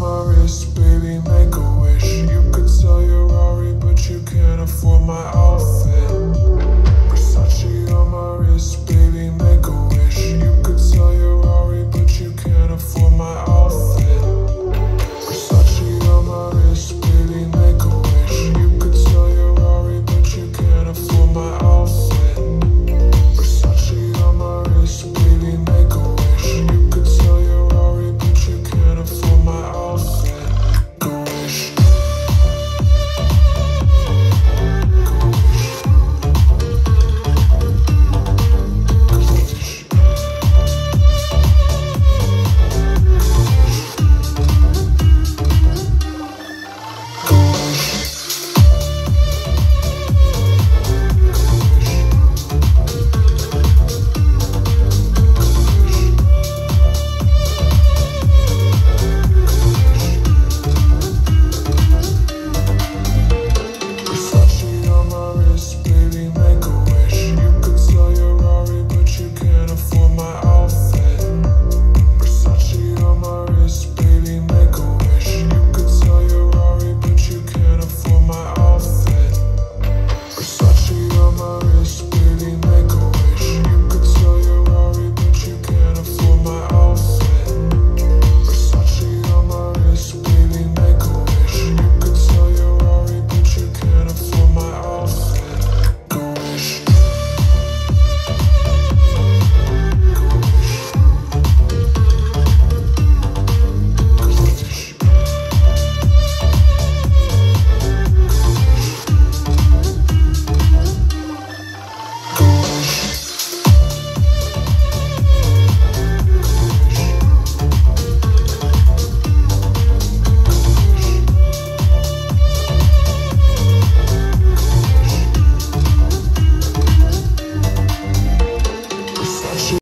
my wrist, baby, make a wish. You could sell your Rari, but you can't afford my outfit. Versace on my wrist, baby, make a wish. You could sell your Rari, but you can't afford my outfit.